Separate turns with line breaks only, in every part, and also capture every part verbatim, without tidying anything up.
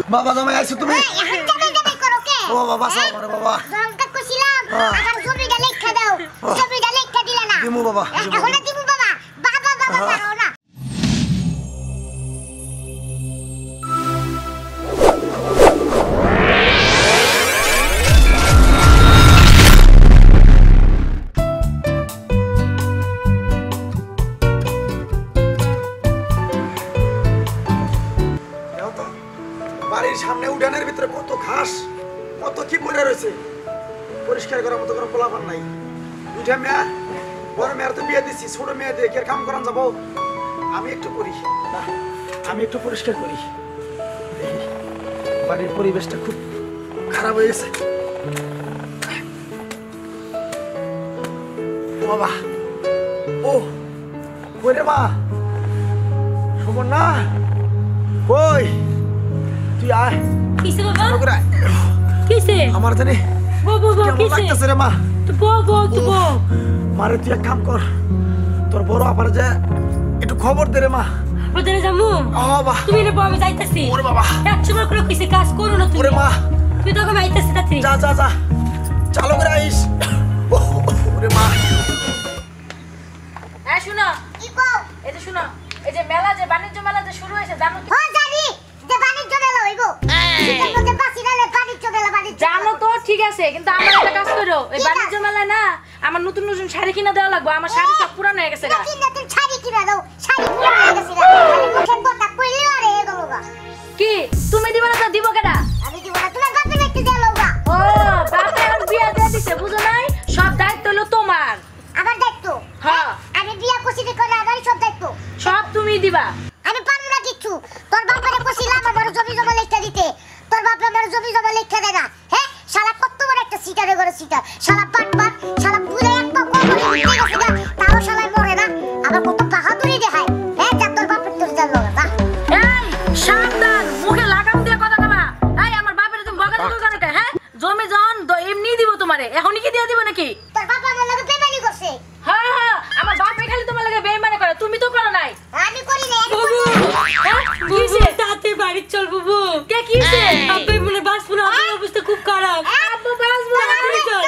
বাবা জামাই আইছো তুমি?
এখন যাবে যাবে করো কে?
ও বাবা সাও করে বাবা।
জমকা কইছিলাম এখন জমিটা লেখা দাও। জমিটা লেখা দিলে না।
দিমু বাবা।
এখন দিমু বাবা। বাবা বাবা পারো না।
বাড়ির সামনে উঠানের ভিতরে কত ঘাস কত কি পড়ে রয়েছে, পরিষ্কার করার মতো কোনো পোলাপান নাই। উঠে মেয়া বড় মেয়ের তো বিয়ে দিচ্ছি, ছোট মেয়ে দিয়ে কি কাম করান যাবো? আমি একটু করি না, আমি একটু পরিষ্কার করি। বাড়ির পরিবেশটা খুব খারাপ হয়ে গেছে। ও বাবা, ও কই রে মা, শোভন না কই? তুই আয়।
কিসে বাবা?
ওগরা
কিসে?
আমার জানি
বো বো বো
কেমন
কিসে?
লাগতেছে রে মা।
তো বো বো তো বো।
মারে তুই এক কাম কর, তোর বড় আপার যে একটু খবর দে রে মা।
ওদের জামু।
ও বাবা,
তুমি রে বো আমি যাইতাছি।
ওরে বাবা,
একশো বার করে কইছে কাজ করো না তুমি।
ওরে মা,
তুই তো আমি আইতাছি তাড়াতাড়ি।
যা যা যা, চালু করে আইস। ওরে মা,
হ্যাঁ শুনো
কি কও?
এই যে শুনো, এই যে মেলা যে বাণিজ্য মেলা যে শুরু হয়েছে জানো কি?
ও জানি যে বাণিজ্য মেলা হইব। এটার মধ্যে বাসিরালে বাণিজ্য মেলা বাণিজ্য।
জানো তো ঠিক আছে, কিন্তু আমার একটা কাজ করো, এই বাণিজ্য মেলায় না আমার নতুন নতুন শাড়ি কিনা দেওয়া লাগবে। আমার শাড়ি সব পুরানো হয়ে গেছে গা।
নতুন নতুন শাড়ি কিনা দাও। শাড়ি পুরো হয়ে গেছে না। আমি মুখের কথা কইলে আরে এগো গা।
কি তুমি দিবা না তো দিব কেডা?
আমি দিব না, তোমার বাপের একটু দেও গা।
ও বাপে আর বিয়া দিয়ে দিছে, বুঝো নাই? সব দায়িত্ব হলো তোমার।
আমার দায়িত্ব।
হ্যাঁ
আমি বিয়া কইছি করে আমারই সব দায়িত্ব।
সব তুমি দিবা।
আমি পারবো না কিচ্ছু। তোর বাপের কইছিলাম আমার জমি জমা লেখা দিতে। তোর বাপ আমার জমি জমা লেখা দেয় না। হ্যাঁ শালা কত বড় একটা সিটারে করে সিটার। শালা পাটপাট, শালা পুরো একটা কবরে উঠে গেছে না। তাও শালা মরে না। আমার কত বাহাদুরি দেখায়। হ্যাঁ যা তোর বাপের তোর জান লগা যা।
এই সাবধান, মুখে লাগাম দিয়ে কথা কবা। এই আমার বাপের তুমি বকা দিছো কেন? হ্যাঁ জমি জন এমনি দিব তোমারে, এখনই কি দিয়ে দিব নাকি?
তোর বাপ আমার লগে বেমানি করছে।
হ্যাঁ হ্যাঁ, আমার বাপে খালি তোমার লাগে বেইমানি করে, তুমি তো করো নাই।
আমি করি না।
কিসে তাতে বাড়ি চল বুবু? কে কিসে? আপনি মনে বাসবো না, আমার অবস্থা খুব খারাপ। আপু বাসবো না, তুমি চল।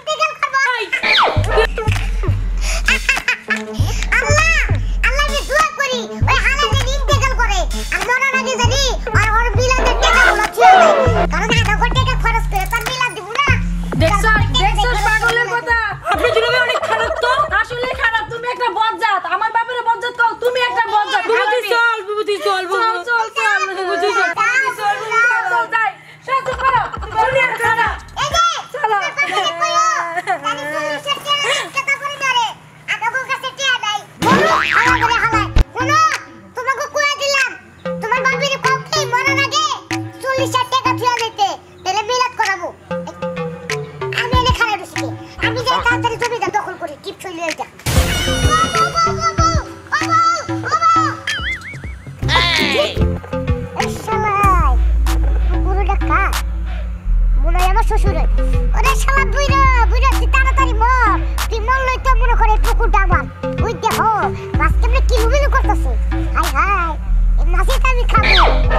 আল্লাহ আল্লাহ আমি দোয়া করি ওই হালাতে ইন্তেকাল করে। আর মনে নাকি জানি আর ওর বিলাতে টাকা গুলো ছিল কারণ আধা কোটি টাকা খরচ করে তার বিলাত দিব না।
দেখছো দেখছো পাগলের কথা। আপনি জুলুমে অনেক খারাপ তো, আসলে খারাপ। তুমি একটা বজ্জাত, আমার বাপের বজ্জাত কও, তুমি একটা বজ্জাত। বুবুতি চল বুবুতি চল চল চল চল বুবুতি চল চল চল যাই সব চুপ করো, তুমি আর খারাপ।
এই যে
চলো
পাগলে কইও তানি তুমি সেটা কথা করে ধরে আধা কোটি কাছে টিয়া নাই বলো হালা করে হালায় শুনো তোমাকে কইয়া দিলাম তোমার বাপের কও কি মনে নাকি চল্লিশ হাজার টাকা টিয়া দিতে তাহলে বিলাত করাবো। আমি এনে খারাপ দিছি আমি যাই তাড়াতাড়ি জমিটা দখল করি টিপ চলে যা। এই শালাই পুরোটা কা মনে হয় আমার শ্বশুরের। ওরে শালা বুইরা বুইরা তুই তাড়াতাড়ি মর, তুই মরলই তো মনে করে পুকুরটা আমার ওই দেহ মাছ কেমনে কিলুমিলু করতেছে। হাই হাই এই মাছটা আমি খাবো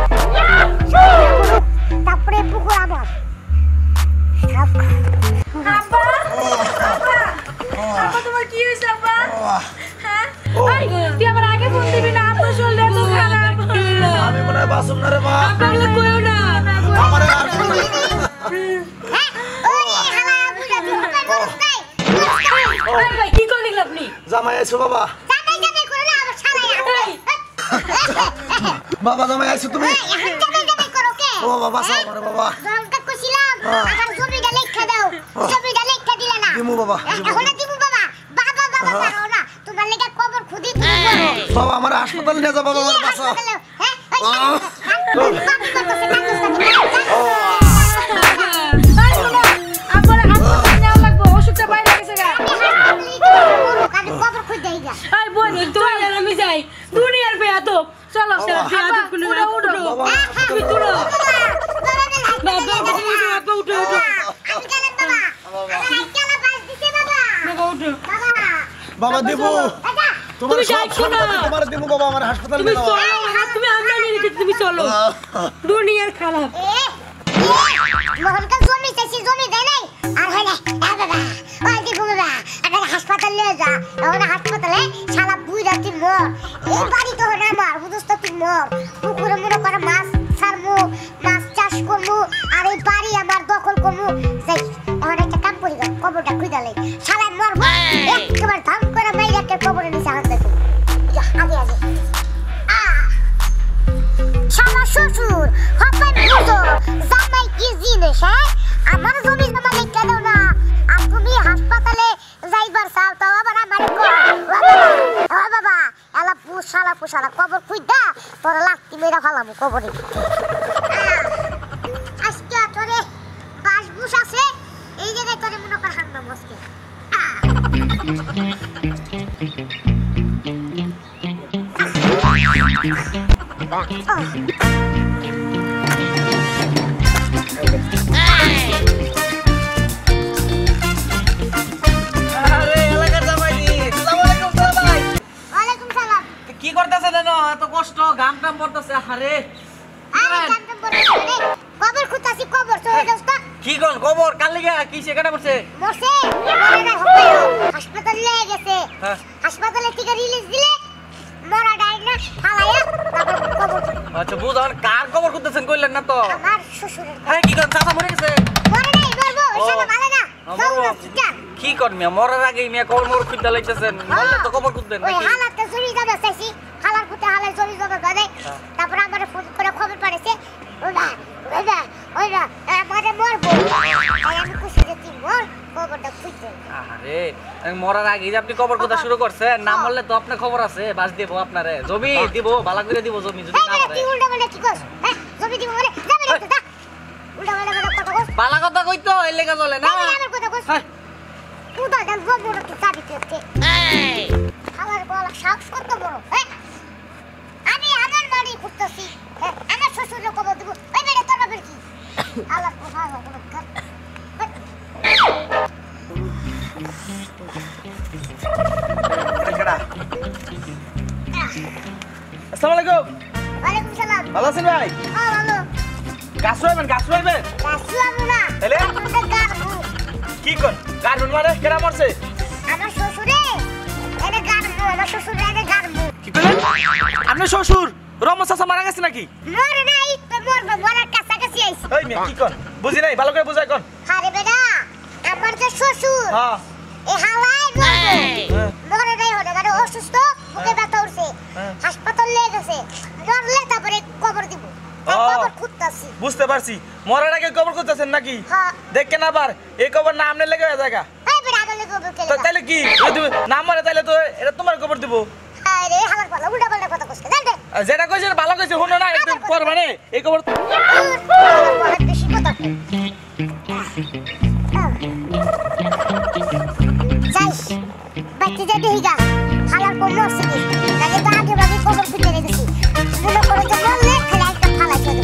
তারপরে পুকুর আমার খাব।
আব্বা আব্বা আব্বা তোমার কি হইছে আব্বা? হ্যাঁ এই তুই আমার আগে ফোন দিবি না, আব্বা শরীরটা তো খারাপ।
আমি মনে হয় বাসুম না রে মা।
আব্বা কইও না
আমারে আর
হ্যাঁ ওরে হালা বুইরা তুই উপায় করছ নাই।
এই ভাই কি করলি আপনি?
জামাই আইছো বাবা?
জামাই জামাই করে না আমার শালাই।
বাবা জামাই আইছো তুমি?
এখন জামাই জামাই করো কে?
ও বাবা সাও করে বাবা।
জমকা কইছিলাম আমার জমিটা লেখা দাও। জমিটা লেখা দিলে না।
দিমু বাবা।
এখন দিমু বাবা। বাবা বাবা পারো না। তোমার লাগা কবর খুদি তুমি করো।
বাবা আমার হাসপাতালে নিয়ে যাও বাবা, আমার বাসা।
হ্যাঁ ওই কাজ করতেছে কাজ করতেছে।
এই শোনো, আব্বার হাসপাতালে নেওয়া লাগবে, ওষুধটা বাইরে গেছে গা।
আমি কবর খুদি দেই যা।
এই বোন তুই আর আমি যাই, দুনিয়ার বেয়াদব। চলো বেয়াদব গুলো উঠো উঠো তুমি তুলো। বাবা তুমি বাবা উঠো উঠো।
আমি গেলাম বাবা। আমি কেলা বাস দিতে বাবা।
বাবা উঠো।
বাবা
বাবা দেবো
দাদা
তোমার
তুমি
সব
যাচ্ছো না।
সম্পত্তি তোমার দেবো বাবা, আমার হাসপাতালে
তুমি
নিয়ে যাও।
চলো, তুমি আমরা নিয়ে নিতে তুমি চলো দুনিয়ার খারাপ
এ মোহনকে জমি চাইছি জমি দেয় নাই আর হয় না এ বাবা ওই দি বাবা আগে হাসপাতাল নিয়ে যা ওখানে হাসপাতালে শালা বুইরা তুই মর এই বাড়ি তো না আমার বুঝছ তুই মর পুকুরে মনে করে মাছ ছাড়মু মাছ চাষ করমু আর এই বাড়ি আমার দখল করমু যাই ওখানে একটা কাম করি কবরটা খুঁজালে শালা মরবো একবার ধাম করে মাইরাকে কবরে নিচে হাত দেখো আগে আগে শালা শ্বশুর হপাই বুঝো জামাই কি জিনিস হ্যাঁ আমার জমি জমা লিখে দাও না আর তুমি হাসপাতালে যাইবার চাও তাও আবার আমার ও বাবা এলা পুষালা পুষালা কবর খুঁজা তোর লাত্তি মেরা ফালামু কবরে আজকে তোরে বাস বুস আছে এই জায়গায় তোরে মনে কর হান্না মস্কে
কি করতেছে জানো এত কষ্ট গাম টাম পড়তেছে আরে
আরে কান্দম বলে কবর খুঁজতাছি কবর চলে যাস তো
কি কোন খবর কাল লাগা কি সেখানে পড়ছে
মরছে মরে না হবে হাসপাতালে নিয়ে গেছে
হ্যাঁ
হাসপাতালে থেকে রিলিজ দিলে মরা ডাইন না ফালায়া তারপর কবর
আচ্ছা বুঝান কার খবর করতেছেন কইলেন না তো
আমার শ্বশুরের
আরে কি কোন চাচা মরে গেছে
মরে নাই মরবো ওইসব ভালো না
মরবো কি কর মিয়া মরার আগে মিয়া কবর মর খুঁজতে লাইতেছেন বললে তো খবর খুঁজবেন
ওই
নাকি
হালাতে জমি জমা চাইছি হালার পুতে হালায় জমি জমা বাদে তারপর আমার ফোন করে খবর পাঠাইছে ওইবা ওইবা ওইবা আমারে মরবো তাই আমি খুশি যে তুই মর খবরটা খুঁজতে
আরে মরার আগে যে আপনি খবর কথা শুরু করছেন না মরলে তো আপনার খবর আছে বাস দেব আপনারে জমি দিব ভালো করে দিব জমি যদি না
এই তুই
মরে
উল্টা বলে কি কস হ্যাঁ জমি দিব বলে যাবে না তো উল্টা বলে কথা কথা কস
ভালো কথা কইতো এই লেগা চলে না
যাবে আমার কথা কস
হ্যাঁ
উদা দাল বড় তো চাবি করতে এই খাবার গলা সাহস কত বড় হ্যাঁ আমি আমার বাড়ি ঘুরতেছি হ্যাঁ আমার শ্বশুরের খবর দেব ওই বেড়ে তোর বাবার কি আল্লাহ কথা হবে কর
আসসালামু আলাইকুম
ওয়ালাইকুম সালাম
ভালো আছেন ভাই
হ্যাঁ ভালো
গাছ রইবেন গাছ রইবেন
আসসালামু না
এলে?
আপনাদের গাড়বো
কি কোন গার্ডেন মানে কেরা মরছে
আমার শ্বশুরে এনে গাড়বো আমার শ্বশুরে এনে গাড়বো
কি কইলেন আপনার শ্বশুর রমন চাচা মারা গেছে নাকি
মরে নাই তো মরবে মরার কাছাকাছি আইছি
এই মিয়া কি কোন বুঝি নাই ভালো করে বুঝাই কোন
আরে বেটা আমার যে শ্বশুর
হ্যাঁ
এ হালাই মরবে
হ্যাঁ।
মরে নাই হলে গাড়ি অসুস্থ বুকে ব্যথা উঠছে
হ্যাঁ।
হাসপাতাল নিয়ে গেছে মরলে তারপরে কবর দিব আর
ও।
কবর খুঁজতাছি
বুঝতে পারছি মরার আগে কবর করতেছেন নাকি
হ্যাঁ
দেখেন আবার এই কবর নাম নে লেগে জায়গা
এই বেটা আগে কবর
তো
কেলে
তাইলে কি যদি নাম মরে তাইলে তো এটা তোমার কবর দিব
আরে হালার পালা উল্টা পাল্টা কথা কইছে জানতে
আর যেটা কইছেন ভালো কইছে শুনো না একটু পর মানে এই কবর
অনেক বেশি কথা কই যাইস বাচ্চা যা দেহিগা হালার কো মরছে কি লাগে তো আগে ভাগে কবর খুঁজে রেখেছি মনে করে যে বললে খালি একটা ফালাই চলে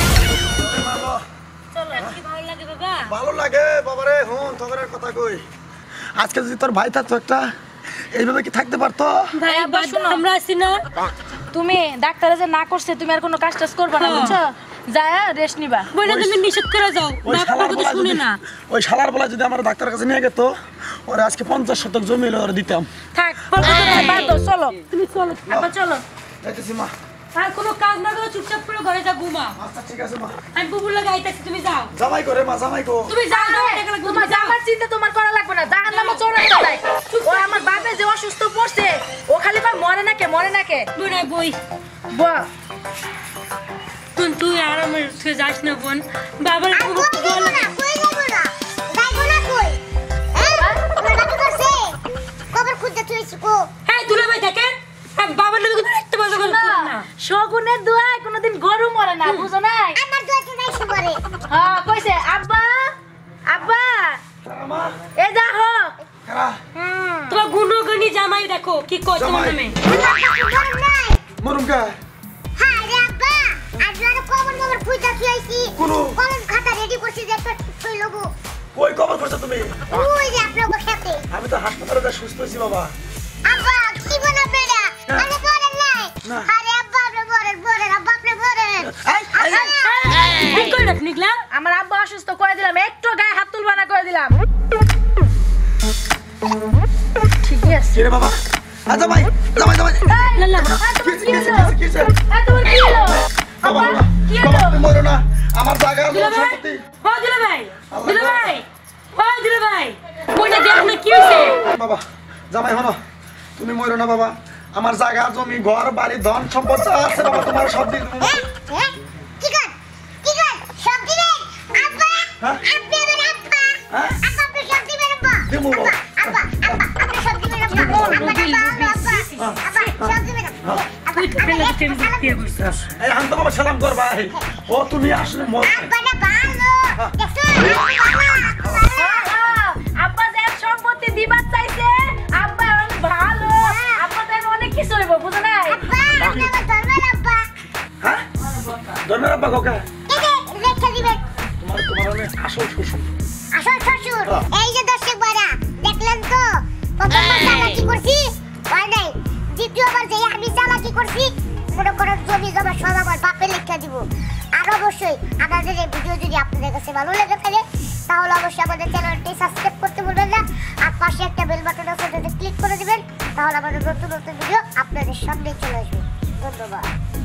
চলো কি ভালো লাগে বাবা
ভালো লাগে বাবারে হুন তোর কথা কই আজকে যদি তোর ভাই থাকতো একটা এইভাবে কি থাকতে পারতো
ভাই আব্বা শুনো আমরা আছি না তুমি ডাক্তারে যে না করছে তুমি আর কোনো কাজ টাজ করবে না বুঝছো যায় রেস্ট নিবা বইটা তুমি নিষেধ করে যাও
ওই
না
শালার
কথা
বলা
শুনে
যদি
না
ওই শালার বলা যদি আমার ডাক্তারের কাছে নিয়ে গেত ওরে আজকে পঞ্চাশ শতক জমি হলে ওরে দিতাম
থাক বাদ দাও চলো তুমি চলো আব্বা চলো
যাইতেছি মা
আর কোনো কাজ না করে চুপচাপ করে ঘরে যা ঘুমা
আচ্ছা ঠিক আছে মা
আমি বুবুর লাগে আইতাছি তুমি যাও
জামাই করে মা জামাই কো
তুমি যাও যাও এটা লাগবে তোমার জামার চিন্তা তোমার করা লাগবে না জাহান্নামে চড়াইতে নাই ও আমার বাপে যে অসুস্থ পড়ছে ও খালি কয় মরে না কে মরে না কে
তুই না বই
বল
তুই তুই আরামে তুই যাস না বোন বাবার
আর কই যাব না কই যাব না যাইবো না কই হ্যাঁ তোর বাকি করছে কবর খুঁজতে তুইছি কো
হ্যাঁ তুলে ভাই দেখেন বাবার লোক তো দেখতে পাচ্ছ
না শগুনের দোয়ায় কোনোদিন গরু মরে না বুঝো না
আমার দুইটা নাই সুপারে
হ্যাঁ কইছে আব্বা আব্বা
মা
এ যা হো
খারা
তোমার গুণগণি জামাই দেখো কি কয় তোমার
জামাই।
নামে
গরম নাই
মরুম কা
হ্যাঁ রে আব্বা আজ আর কবর কবর খুঁজতে তুইছি
কোনো?
কলম খাতা রেডি করছি যে একটা কই লবো
কই কবর করছো তুমি
ওই যে আপনার খেতে
আমি তো হাসপাতালে যা সুস্থ হইছি বাবা
আব্বা কি বলা বেড়া আরে বলেন নাই
না।
আরে আব্বা আপনি বলেন বলেন আব্বা আপনি বলেন
দেখ নিকলা
আমার আব্বা অসুস্থ করে দিলাম, একটু গায়ে হাত তুলবা না করে দিলাম। ঠিক আছে
কে রে বাবা? আ জামাই জামাই জামাই
না না
কি কি কি কি
তোমার কি হলো?
বাবা
আব্বা, কি
বাবা
হলো?
তুমি মরো না আমার জায়গা
দিলা ভাই
সম্পত্তি
ও দিলা ভাই দিলা ভাই ও দিলা ভাই ওইটা দেখ না কি হইছে
বাবা জামাই হনো তুমি মরো না বাবা আমার জায়গা জমি ঘর বাড়ি ধন সম্পদ যা আছে বাবা তোমার সব দিয়ে দেবো।
হ্যাঁ হ্যাঁ কি কর কি কর সব দিবেন আব্বা
হ্যাঁ?
আপনি আমার আব্বা
হ্যাঁ?
আব্বা আপনি সব দিবেন আব্বা
দেবো বাবা।
আব্বা আব্বা আপনি সব দিবেন আব্বা আব্বা আব্বা আব্বা সব দিবেন আব্বা
তুই ফেলে তেল দিয়ে বসছিস
এই হান তো বাবা সালাম করবা এই। ও তুমি আসলে মর
আব্বা না ভালো দেখছো
আব্বা যে সম্পত্তি দিবার চাইছে, আব্বা অনেক ভালো, আব্বা তো এখন অনেক কিছু হইব, বুঝো নাই?
আব্বা আপনি আমার ধর্মের আব্বা
হ্যাঁ ধর্মের আব্বা কাকা
এই যে লেখা দিবেন
তোমার তোমার অনেক আসল শ্বশুর
আসল শ্বশুর এই যে দর্শক ভাইরা দেখলেন তো প্রথমবার চালাকি করছি হয় নাই দ্বিতীয়বার যে আমি চালাকি করছি মনে করেন জমি জমা সব আমার বাপে লেখা দিব। আর অবশ্যই আমাদের এই ভিডিও যদি আপনাদের কাছে ভালো লেগে থাকে তাহলে অবশ্যই আমাদের চ্যানেলটি সাবস্ক্রাইব করতে ভুলবেন না আর পাশে একটা বেল বাটন আছে ওটাতে ক্লিক করে দিবেন তাহলে আমাদের নতুন নতুন ভিডিও আপনাদের সামনে চলে আসবে। ধন্যবাদ।